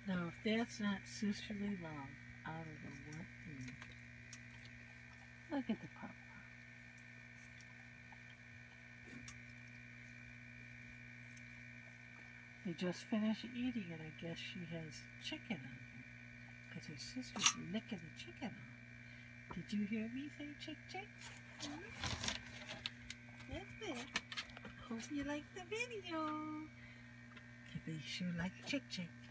Now, if that's not sisterly love, I don't know what is. Look at the papa. They just finished eating and I guess she has chicken on her. Because her sister's licking the chicken off. Did you hear me say chick chick? That's it. Hope you liked the video. Be sure like chick chick.